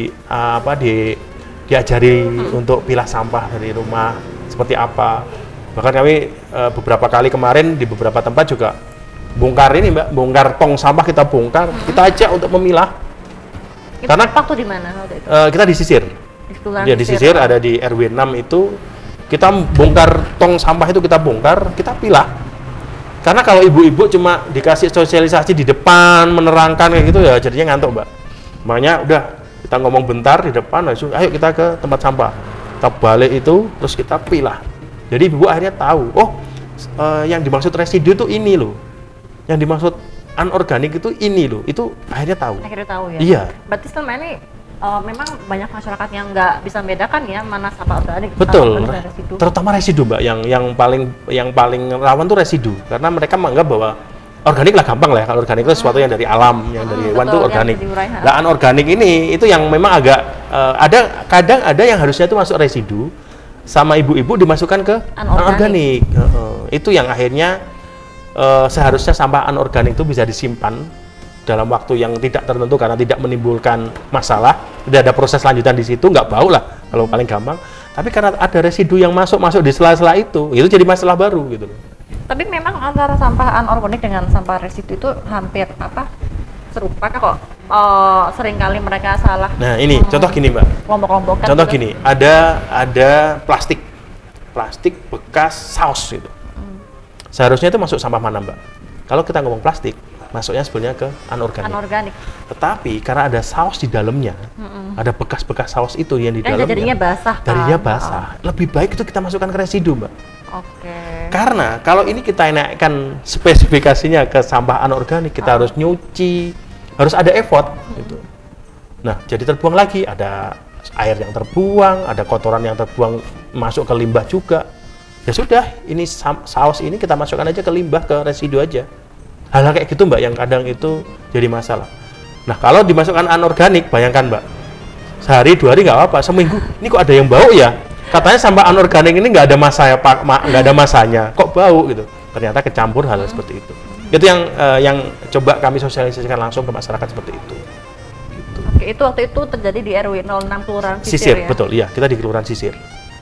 diajari untuk pilah sampah dari rumah seperti apa. Bahkan kami beberapa kali kemarin di beberapa tempat juga bongkar ini, Mbak, bongkar tong sampah kita bongkar, kita ajak untuk memilah. Karena waktu di mana waktu itu? Kita disisir. Ya, disisir ada di RW 6 itu. Kita bongkar tong sampah itu, kita bongkar, kita pilah. Karena kalau ibu-ibu cuma dikasih sosialisasi di depan menerangkan kayak gitu ya jadinya ngantuk, Mbak. Makanya udah kita ngomong bentar di depan, langsung ayo kita ke tempat sampah. Kita balik itu terus kita pilah. Jadi ibu akhirnya tahu, yang dimaksud residu itu ini loh. Yang dimaksud anorganik itu ini loh, itu akhirnya tahu. Akhirnya tahu ya. Iya. Berarti selama ini memang banyak masyarakat yang nggak bisa membedakan ya mana sampah organik. Betul. Residu. Terutama residu, Mbak, yang paling rawan tuh residu, karena mereka menganggap bahwa organik lah gampang lah. Kalau organik itu sesuatu yang dari alam, yang dari hewan itu organik. Nah, anorganik ini itu yang memang agak kadang ada yang harusnya itu masuk residu, sama ibu-ibu dimasukkan ke anorganik. Itu yang akhirnya seharusnya sampah anorganik itu bisa disimpan dalam waktu yang tidak tertentu karena tidak menimbulkan masalah, tidak ada proses lanjutan di situ, nggak bau lah kalau paling gampang. Tapi karena ada residu yang masuk di sela-sela itu jadi masalah baru gitu loh. Tapi memang antara sampah anorganik dengan sampah residu itu hampir serupa kok. Seringkali mereka salah. Nah ini contoh gini, Mbak. Kelompok-kelompokan. Contoh gini, ada plastik bekas saus gitu. Seharusnya itu masuk sampah mana, Mbak? Kalau kita ngomong plastik, masuknya sebenarnya ke anorganik. Tetapi karena ada saus di dalamnya, ada bekas-bekas saus itu yang di dalamnya. Jadinya basah. Jadinya basah. Lebih baik itu kita masukkan ke residu, Mbak. Oke. Karena kalau ini kita naikkan spesifikasinya ke sampah anorganik, kita harus nyuci, harus ada effort gitu. Nah, jadi terbuang lagi, ada air yang terbuang, ada kotoran yang terbuang masuk ke limbah juga. Ya sudah, ini saus ini kita masukkan aja ke limbah, ke residu aja. Hal-hal kayak gitu, Mbak, yang kadang itu jadi masalah. Nah, kalau dimasukkan anorganik, bayangkan, Mbak, sehari 2 hari nggak apa-apa, seminggu ini kok ada yang bau ya? Katanya sampah anorganik ini nggak ada masanya, kok bau gitu. Ternyata kecampur hal seperti itu. Itu yang coba kami sosialisasikan langsung ke masyarakat seperti itu. Gitu. Oke, itu waktu itu terjadi di RW 06 Kelurahan Sisir ya? Betul, iya, kita di Kelurahan Sisir.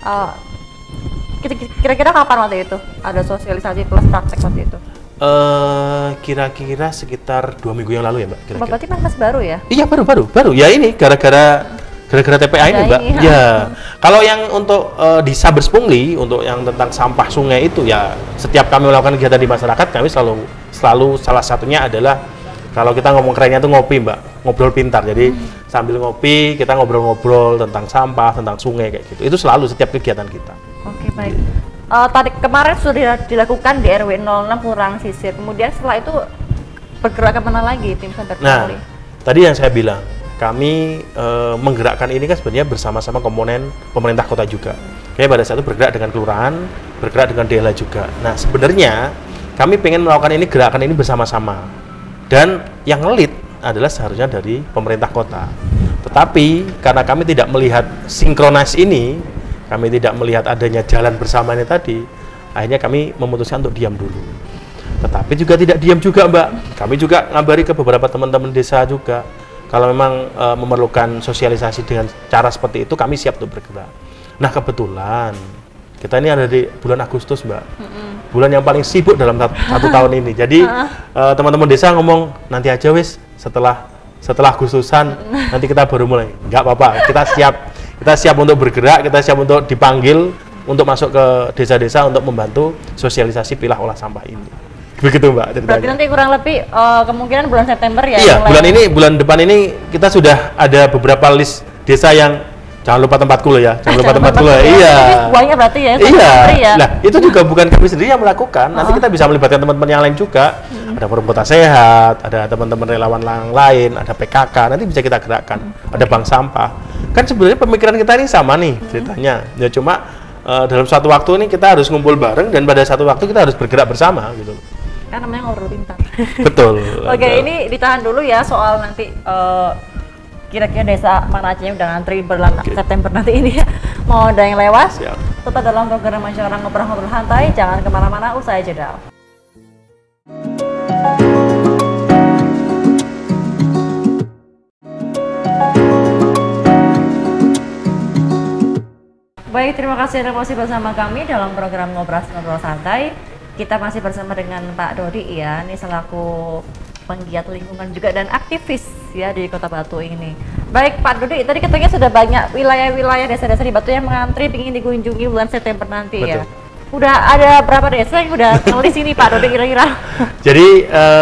Kira-kira kapan waktu itu ada sosialisasi plus praktek waktu itu? Kira-kira sekitar 2 minggu yang lalu ya, Mbak. Kira-kira. Berarti kan baru ya? Iya, baru. Ya ini gara-gara TPA ini, Mbak. Ya. Kalau yang untuk di Sabers Pungli, untuk yang tentang sampah sungai itu ya, setiap kami melakukan kegiatan di masyarakat, kami selalu salah satunya adalah kalau kita ngomong kerennya itu ngopi, Mbak. Ngobrol pintar. Jadi sambil ngopi kita ngobrol-ngobrol tentang sampah, tentang sungai kayak gitu. Itu selalu setiap kegiatan kita. Oke, baik. Tadi kemarin sudah dilakukan di RW 06 Kelurahan Sisir. Kemudian setelah itu bergerak kemana lagi tim Sahabat Nah, Pungli? tadi yang saya bilang, kami menggerakkan ini kan sebenarnya bersama-sama komponen pemerintah kota juga. Kayak pada saat itu bergerak dengan kelurahan, bergerak dengan desa juga. Nah, sebenarnya kami pengen melakukan ini, gerakan ini bersama-sama. Dan yang ngelit adalah seharusnya dari pemerintah kota. Tetapi karena kami tidak melihat sinkronis ini, kami tidak melihat adanya jalan bersama ini tadi, akhirnya kami memutuskan untuk diam dulu. Tetapi juga tidak diam juga, Mbak. Kami juga ngabari ke beberapa teman-teman desa juga. Kalau memang memerlukan sosialisasi dengan cara seperti itu, kami siap untuk bergerak. Nah, kebetulan kita ini ada di bulan Agustus, Mbak. Bulan yang paling sibuk dalam satu tahun ini. Jadi teman-teman desa ngomong, nanti aja wis setelah Agustusan nanti kita baru mulai. Enggak apa-apa, kita siap untuk bergerak, kita siap untuk dipanggil untuk masuk ke desa-desa untuk membantu sosialisasi pilah olah sampah ini. Begitu, Mbak ceritanya. Berarti nanti kurang lebih kemungkinan bulan September ya? Iya, mulai... bulan depan ini kita sudah ada beberapa list desa yang jangan lupa tempatku loh ya, jangan lupa tempatku loh. Iya. Buahnya berarti ya. Iya. Ya? Nah, itu juga bukan kami sendiri yang melakukan. Nanti kita bisa melibatkan teman-teman yang lain juga. Ada Forum Kota Sehat, ada teman-teman relawan yang lain, ada PKK. Nanti bisa kita gerakkan. Ada bank sampah. Kan sebenarnya pemikiran kita ini sama nih ceritanya. Ya cuma dalam suatu waktu ini kita harus ngumpul bareng dan pada satu waktu kita harus bergerak bersama gitu. Kan namanya ngobrol pintar. Betul. Oke, ini ditahan dulu ya soal nanti kira-kira desa mana aja yang udah ngantri bulan September nanti ini ya. Mau ada yang lewat? Siap. Tetap dalam program Masyarakat Ngobrol Santai, jangan kemana-mana, usai jeda. Baik, terima kasih Anda masih bersama kami dalam program Ngobrol Santai. Kita masih bersama dengan Pak Dodi ya, ini selaku penggiat lingkungan juga dan aktivis ya di Kota Batu ini. Baik Pak Dodi, tadi katanya sudah banyak wilayah-wilayah desa-desa di Batu yang mengantri ingin dikunjungi bulan September nanti. Betul. Ya. Udah ada berapa desa yang udah nulis ini Pak Dodi kira-kira? Jadi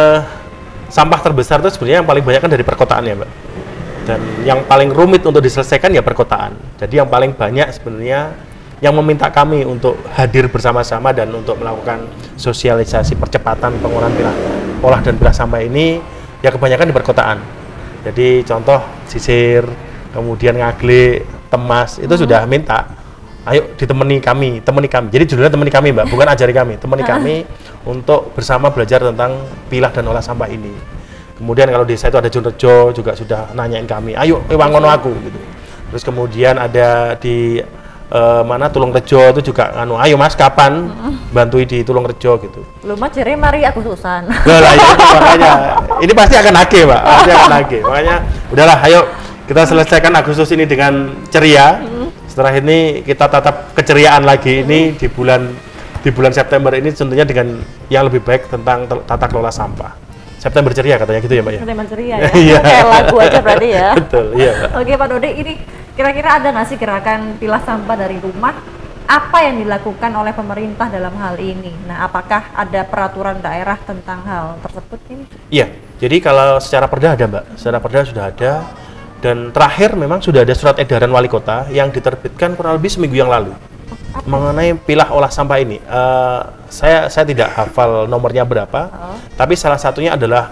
sampah terbesar itu sebenarnya yang paling banyak kan dari perkotaan ya, Mbak. Dan yang paling rumit untuk diselesaikan ya perkotaan. Jadi yang paling banyak sebenarnya yang meminta kami untuk hadir bersama-sama dan untuk melakukan sosialisasi percepatan pengurangan pilah olah dan pilah sampah ini ya kebanyakan di perkotaan. Jadi contoh Sisir, kemudian Ngaglik, Temas itu sudah minta, ayo temani kami. Jadi judulnya temani kami, Mbak, bukan ajari kami, temani kami untuk bersama belajar tentang pilah dan olah sampah ini. Kemudian kalau desa itu ada Junrejo juga sudah nanyain kami, ayo wangono aku gitu. Terus kemudian ada di mana Tulung Rejo itu juga ayo Mas kapan bantui di Tulung Rejo gitu. Lu mah ciri mari aku susan. Lah ya makanya ini pasti akan nagih, Pak. Pasti akan nagih. Makanya udahlah ayo kita selesaikan Agustus ini dengan ceria. Setelah ini kita tatap keceriaan lagi ini di bulan September ini tentunya dengan yang lebih baik tentang tata kelola sampah. September ceria katanya gitu ya, Mbak ya. September ceria ya. Kayak lagu aja berarti ya. Betul, iya, Mbak. Oke, Pak Dodi, ini kira-kira ada nggak sih gerakan pilah sampah dari rumah? Apa yang dilakukan oleh pemerintah dalam hal ini? Nah, apakah ada peraturan daerah tentang hal tersebut ini? Iya, jadi kalau secara perda ada, Mbak. Secara perda sudah ada. Dan terakhir memang sudah ada surat edaran wali kota yang diterbitkan kurang lebih seminggu yang lalu. Mengenai pilah olah sampah ini, saya tidak hafal nomornya berapa, tapi salah satunya adalah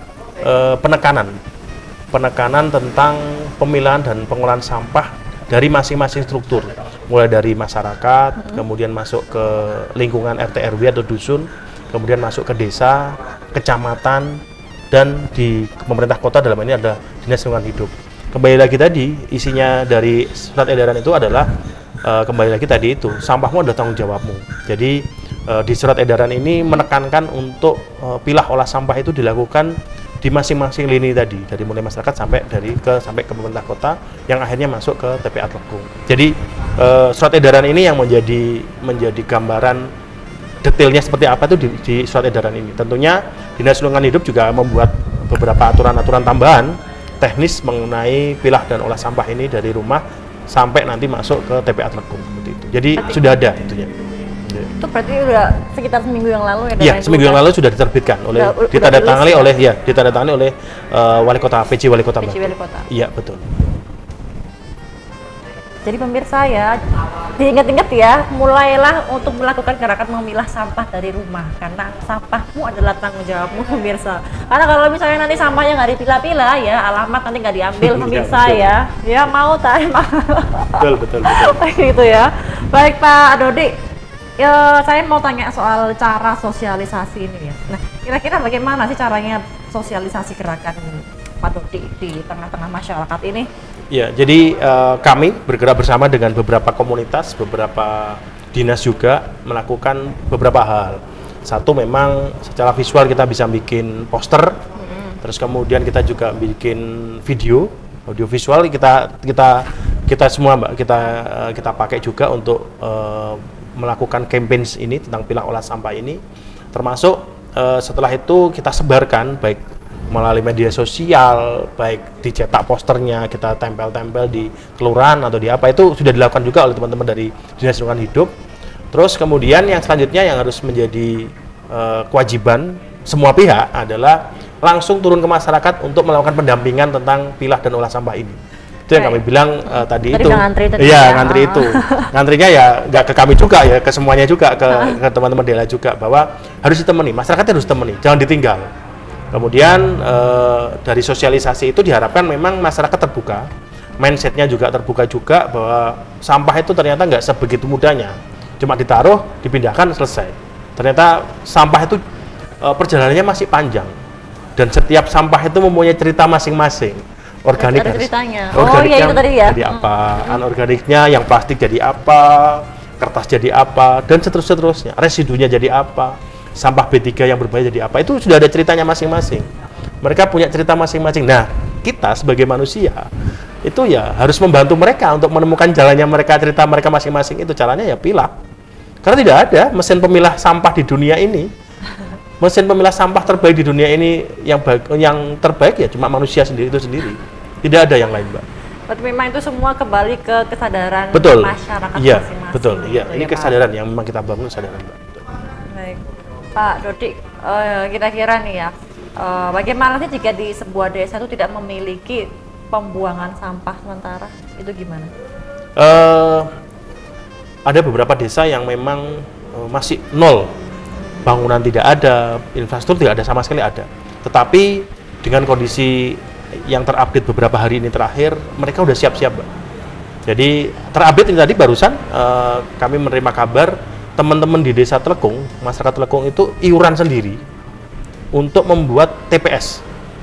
penekanan tentang pemilahan dan pengolahan sampah dari masing-masing struktur, mulai dari masyarakat, kemudian masuk ke lingkungan RT RW atau dusun, kemudian masuk ke desa, kecamatan, dan di pemerintah kota dalam ini ada dinas lingkungan hidup. Kembali lagi tadi isinya dari surat edaran itu adalah kembali lagi tadi itu sampahmu adalah tanggung jawabmu. Jadi di surat edaran ini menekankan untuk pilah olah sampah itu dilakukan di masing-masing lini tadi, dari mulai masyarakat sampai ke pemerintah kota yang akhirnya masuk ke TPA Tlekung. Jadi surat edaran ini yang menjadi gambaran detailnya seperti apa itu di surat edaran ini. Tentunya Dinas Lingkungan Hidup juga membuat beberapa aturan-aturan tambahan teknis mengenai pilah dan olah sampah ini dari rumah sampai nanti masuk ke TPA Tlekung seperti itu. Jadi sudah ada tentunya. Itu berarti udah sekitar seminggu yang lalu ya? Iya, seminggu yang lalu sudah diterbitkan oleh ditandatangani oleh wali kota PJ Wali Kota. PJ Wali Kota. Iya, betul. Jadi pemirsa ya, diingat-ingat ya, mulailah untuk melakukan gerakan memilah sampah dari rumah, karena sampahmu adalah tanggung jawabmu pemirsa. Karena kalau misalnya nanti sampahnya nggak dipilah-pilah ya, alamat nanti nggak diambil pemirsa ya mau tak emang. Betul. Gitu ya. Baik Pak Dodi, ya, saya mau tanya soal cara sosialisasi ini ya. Nah, kira-kira bagaimana sih caranya sosialisasi gerakan Pak Dodi di tengah-tengah masyarakat ini? Ya, jadi kami bergerak bersama dengan beberapa komunitas, beberapa dinas juga melakukan beberapa hal. Satu, memang secara visual kita bisa bikin poster, terus kemudian kita juga bikin video, audio visual kita semua Mbak, kita pakai juga untuk melakukan campaign ini tentang pilah olah sampah ini. Termasuk setelah itu kita sebarkan baik melalui media sosial, baik dicetak posternya, kita tempel-tempel di kelurahan atau di apa, itu sudah dilakukan juga oleh teman-teman dari Dinas Lingkungan Hidup. Terus kemudian yang selanjutnya yang harus menjadi kewajiban semua pihak adalah langsung turun ke masyarakat untuk melakukan pendampingan tentang pilah dan olah sampah ini. Itu yang kami bilang tadi itu. Iya, ngantri itu. Ngantrinya ya nggak ke kami juga ya, ke semuanya juga, ke teman-teman desa juga, bahwa harus ditemani, masyarakat harus ditemani, jangan ditinggal. Kemudian dari sosialisasi itu diharapkan memang masyarakat terbuka, mindsetnya juga terbuka juga, bahwa sampah itu ternyata nggak sebegitu mudahnya, cuma ditaruh, dipindahkan, selesai. Ternyata sampah itu perjalanannya masih panjang, dan setiap sampah itu mempunyai cerita masing-masing. Organik ceritanya. Organiknya Itu tadi ya. Jadi apa? Anorganiknya, yang plastik jadi apa? Kertas jadi apa? Dan seterusnya. Residunya jadi apa? Sampah B3 yang berbahaya jadi apa? Itu sudah ada ceritanya masing-masing. Mereka punya cerita masing-masing. Nah, kita sebagai manusia itu ya harus membantu mereka untuk menemukan jalannya mereka, cerita mereka masing-masing. Itu caranya ya pilah. Karena tidak ada mesin pemilah sampah di dunia ini. Mesin pemilah sampah terbaik di dunia ini yang terbaik ya cuma manusia sendiri itu sendiri. Tidak ada yang lain, Mbak. Berarti memang itu semua kembali ke kesadaran masyarakat iya, masing-masing. Betul, iya. Gitu Ini ya, kesadaran yang memang kita bangun, kesadaran, Mbak. Baik. Pak Dodi, kira-kira nih ya, bagaimana sih jika di sebuah desa itu tidak memiliki pembuangan sampah sementara? Itu gimana? Ada beberapa desa yang memang masih nol. Bangunan tidak ada, infrastruktur tidak ada sama sekali ada. Tetapi dengan kondisi yang terupdate beberapa hari ini terakhir, mereka udah siap-siap, Mbak. Jadi terupdate ini tadi barusan kami menerima kabar teman-teman di Desa Telekung, masyarakat Telekung itu iuran sendiri untuk membuat TPS.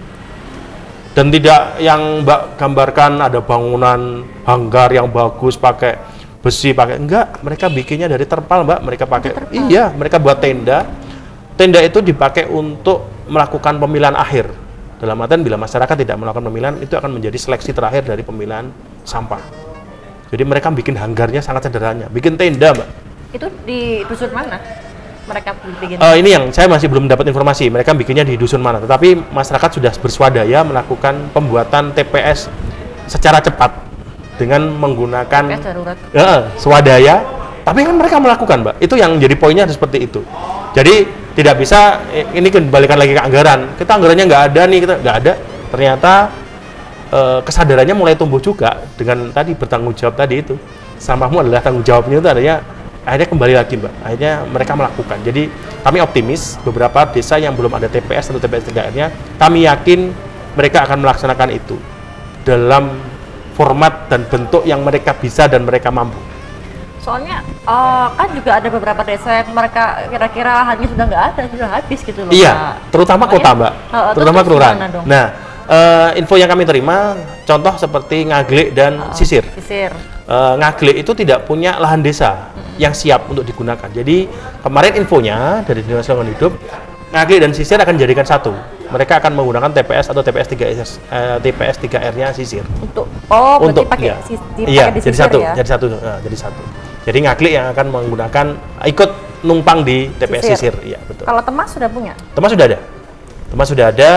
Dan tidak yang Mbak gambarkan ada bangunan hanggar yang bagus pakai besi, pakai enggak, mereka bikinnya dari terpal, Mbak. Mereka pakai iya, mereka buat tenda. Tenda itu dipakai untuk melakukan pemilihan akhir. Dalam artian bila masyarakat tidak melakukan pemilihan, itu akan menjadi seleksi terakhir dari pemilihan sampah. Jadi mereka bikin hanggarnya sangat sederhana, bikin tenda, Mbak. Itu di dusun mana? Mereka bikin? Ini yang saya masih belum dapat informasi. Mereka bikinnya di dusun mana? Tetapi masyarakat sudah bersuadaya melakukan pembuatan TPS secara cepat dengan menggunakan TPS darurat. Swadaya. Tapi kan mereka melakukan, Mbak. Itu yang jadi poinnya seperti itu. Jadi tidak bisa ini kembalikan lagi ke anggaran. Kita anggarannya nggak ada nih, kita nggak ada. Ternyata kesadarannya mulai tumbuh juga dengan tadi bertanggung jawab tadi itu. Sampahmu adalah tanggung jawabnya itu akhirnya kembali lagi, Mbak. Akhirnya mereka melakukan. Jadi kami optimis beberapa desa yang belum ada TPS atau TPS 3R-nya, kami yakin mereka akan melaksanakan itu dalam format dan bentuk yang mereka bisa dan mereka mampu. Soalnya kan juga ada beberapa desa yang mereka kira-kira lahannya sudah nggak ada, sudah habis gitu loh. Iya, Pak. terutama kota, Mbak. Terutama kelurahan. Nah, info yang kami terima, contoh seperti Ngaglik dan Sisir. Ngaglik itu tidak punya lahan desa yang siap untuk digunakan. Jadi kemarin infonya dari Dinas Lingkungan Hidup, Ngaglik dan Sisir akan dijadikan satu. Mereka akan menggunakan TPS atau TPS 3R-nya Sisir. Berarti pakai iya, di jadi Sisir satu, ya? jadi satu. Jadi Ngaglik yang akan menggunakan ikut numpang di TPS Sisir. Iya, betul. Kalau Temas sudah punya? Temas sudah ada. Temas sudah ada.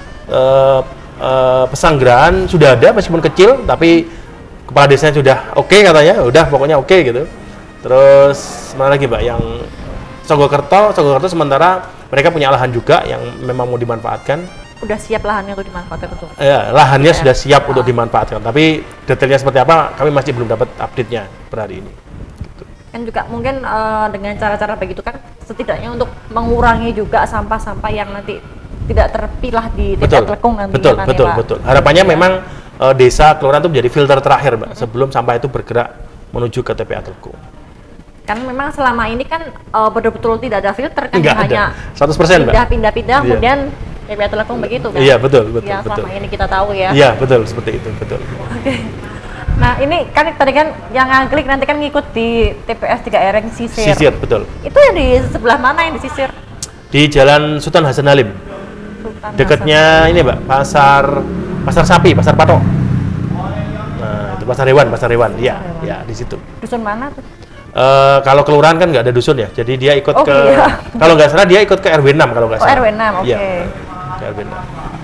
Pesanggerahan sudah ada meskipun kecil, tapi kepala desanya sudah oke katanya, udah pokoknya oke gitu. Terus mana lagi, Mbak, yang Sogokerto sementara mereka punya lahan juga yang memang mau dimanfaatkan. udah siap lahannya untuk dimanfaatkan untuk Ya, lahannya TPS. sudah siap untuk dimanfaatkan, tapi detailnya seperti apa kami masih belum dapat update-nya per hari ini. kan juga mungkin dengan cara-cara begitu kan setidaknya untuk mengurangi juga sampah-sampah yang nanti tidak terpilah di TPA Telekung nantinya betul, kan betul, ya, Pak? betul. Harapannya memang desa kelurahan itu menjadi filter terakhir, Mbak, sebelum sampah itu bergerak menuju ke TPA Telekung. Kan memang selama ini kan betul-betul tidak ada filter kan, Nggak hanya ada, 100%, Mbak. pindah-pindah Iya. kemudian TPA Telekung begitu kan? Iya, betul, betul, Ya, betul. selama ini kita tahu ya. Iya, betul, seperti itu, betul. Oke. Nah, ini kan tadi kan yang ngaklik nanti kan ngikut di TPS 3 Ereng Sisir. Sisir, betul. Itu yang di sebelah mana yang disisir? Di Jalan Sultan Hasan Halim. Sultan Dekatnya ini, Mbak, pasar sapi, pasar patok. Nah, itu pasar hewan. Iya, ya di situ. Hasan. Dusun mana tuh? Kalau kelurahan kan nggak ada dusun ya, jadi dia ikut Oh, ke, iya. kalau nggak salah dia ikut ke RW 6 kalau nggak Oh, salah. RW 6, oke. Iya, ke RW 6.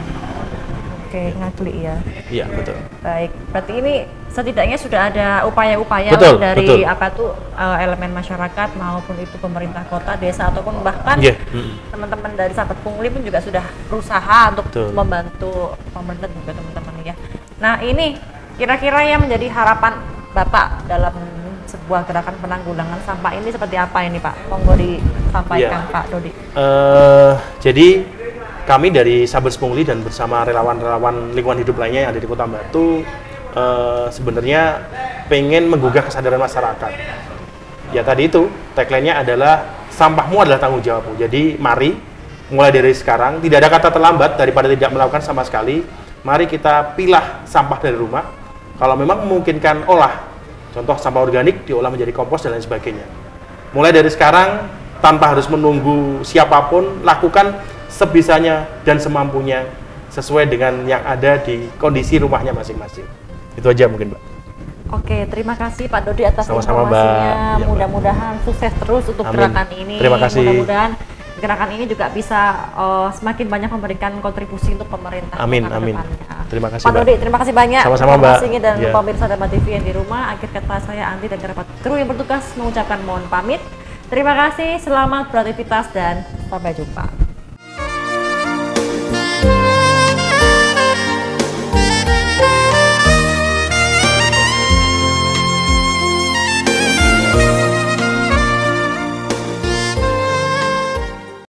Oke, ngaklik ya. Iya, betul. Baik, berarti ini setidaknya sudah ada upaya-upaya Betul, dari betul. apa tuh elemen masyarakat maupun itu pemerintah kota, desa ataupun bahkan Iya, teman-teman dari sahabat pungli pun juga sudah berusaha untuk Betul. membantu pemerintah dan juga teman-teman ya. Nah, ini kira-kira yang menjadi harapan Bapak dalam sebuah gerakan penanggulangan sampah ini seperti apa ini, Pak? Monggo disampaikan, Iya. Pak Dodi. Jadi kami dari Sabers Pungli dan bersama relawan-relawan lingkungan hidup lainnya yang ada di Kota Batu sebenarnya pengen menggugah kesadaran masyarakat. Ya tadi itu tagline-nya adalah sampahmu adalah tanggung jawabmu. Jadi mari mulai dari sekarang tidak ada kata terlambat daripada tidak melakukan sama sekali. Mari kita pilah sampah dari rumah. Kalau memang memungkinkan olah, contoh sampah organik diolah menjadi kompos dan lain sebagainya. Mulai dari sekarang tanpa harus menunggu siapapun, lakukan sebisanya dan semampunya sesuai dengan yang ada di kondisi rumahnya masing-masing. Itu aja mungkin, Mbak. Oke, terima kasih Pak Dodi atas Sama-sama, Mbak. informasinya. Iya, Mbak. Mudah-mudahan sukses terus untuk Amin. gerakan ini. Terima kasih. Mudah-mudahan gerakan ini juga bisa semakin banyak memberikan kontribusi untuk pemerintah. Amin, kota ke amin. depannya. Terima kasih, Pak Mbak. Dodi, terima kasih banyak. Sama-sama, Mbak. informasinya dan Iya. pemirsa Dharma TV yang di rumah. Akhir kata saya Andi dan kerabat kru yang bertugas mengucapkan mohon pamit. Terima kasih, selamat beraktivitas dan sampai jumpa.